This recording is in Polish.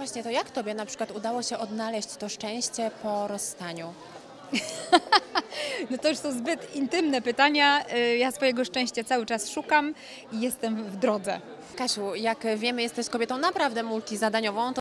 właśnie, to jak Tobie na przykład udało się odnaleźć to szczęście po rozstaniu? No to już są zbyt intymne pytania. Ja swojego szczęścia cały czas szukam i jestem w drodze. Kasiu, jak wiemy, jesteś kobietą naprawdę multizadaniową.